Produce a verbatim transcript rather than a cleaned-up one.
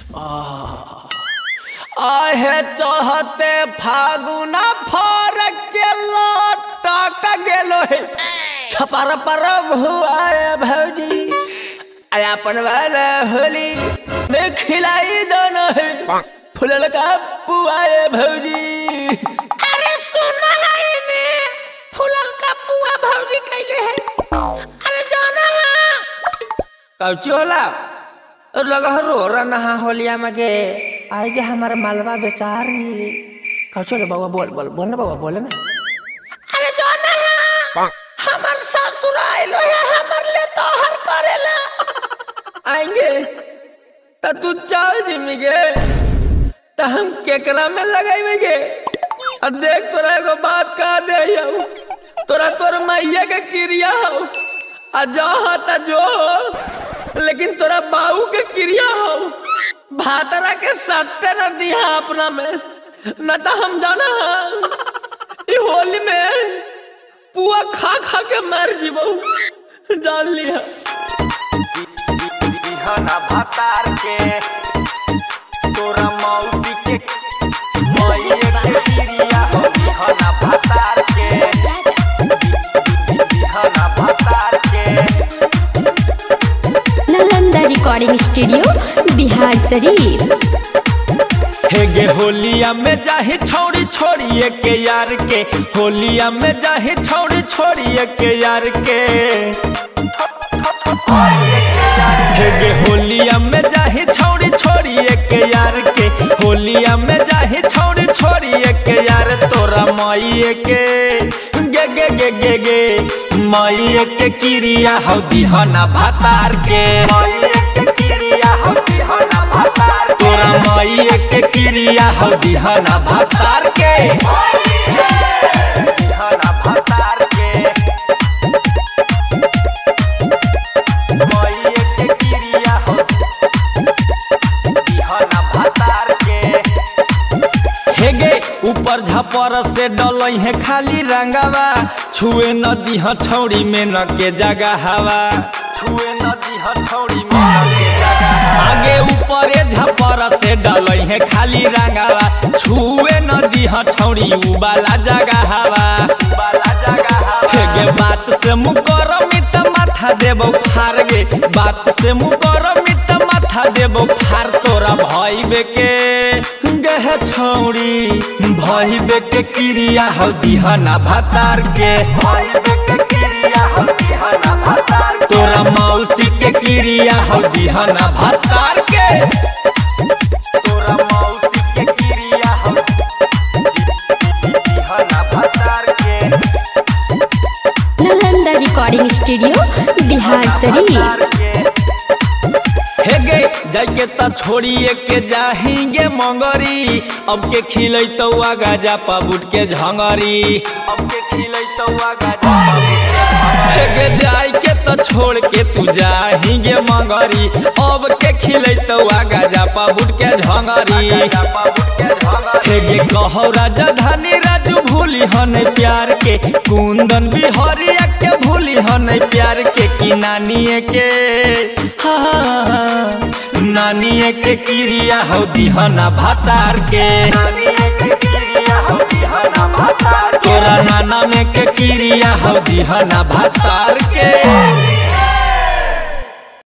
आहे चढ़ते फागुना फरक के लटक गेलो है छपर पर भुआए भौजी अपन वाला होली में खिलाई दोनों है फुलल का पुआए भौजी। अरे सुना है ने फुलल का पुआ भौजी कैले है। अरे जाना है कौची होला और लगा रो रहा होलिया में गे आई गे हमारे मालवा बेचारी कौची होला बाबा बोल बोल बोल ना बाबा बोल ना। अरे जाना है हमार ससुर आइलो है हमर ले तो हर करेला आएंगे तो तू चल जिमी गे तो हम केकरा में लगाएंगे। और देख तोरा एगो बात कह दे तोरा तोर मैया के क्रिया हो आ जा त जो लेकिन तोरा बाऊ के क्रिया हो भातरा के सत्ते न दिया अपना में न तो हम जाना होली में पुआ खा खा के मर जीवो जान लिया ना भातार के तोरा मौसी के मैया के क्रिया हो ना भातार के ना भातार के। Nalanda recording studio Bihar Sharif. हे गे होलिया में जाही छोड़ी छोड़िए के यार के होलिया में जाही छोड़ी छोड़िए के यार के हे गे होलिया में जाही छोड़ी छोड़िए के यार के होलिया में जाही छोड़ी छोड़िए के यार तोरा माइए के गे गे गे गे गे माइए के क्रिया हो दिहना भातार के तोरा माइए के क्रिया हो दिहना भातार के दिहना भातार के माइए के क्रिया हो दिहना भातार के। हे गे ऊपर झपर से डलई है खाली रंगावा छुए न दिह छौड़ी में न के जगह हवा छुए न दिह छौड़ी में न के जगह आगे ऊपर झपर से डलई है खाली रंगावा छुए न दिह छौड़ी उबाला जगह हवा उबाला जगह हवा। हे गे बात से मुकर मिट माथा देबो फार गे बात से मुकर मिट माथा देबो फार तोरा भाई बेके गह छौड़ी भाई बेके क्रिया हो दिहना भातार के तोरा मौसी के क्रिया हो दिहना भातार के तोरा मौसी के क्रिया हो दिहना भातार के। Nalanda recording studio Bihar Sharif. हे गे जाके त छोड़िए के जाहिंगे मंगरी अब के खिलै तो आगा जा पाबुट के झंगरी अब के खिलै तो आगा जा हे गे जाई के त छोड़ के तू जाहिंगे मंगरी अब के खिलै तो आगा जा पाबुट के झंगरी हे गे कहो राजा धानी राजू भूली हन प्यार के कुंदन बिहारिया के भूली हन प्यार के कि नानिए के हाँ नानिए के क्रिया हो दिहना भातार के तोरा नाना में के क्रिया हो दिहना भातार के।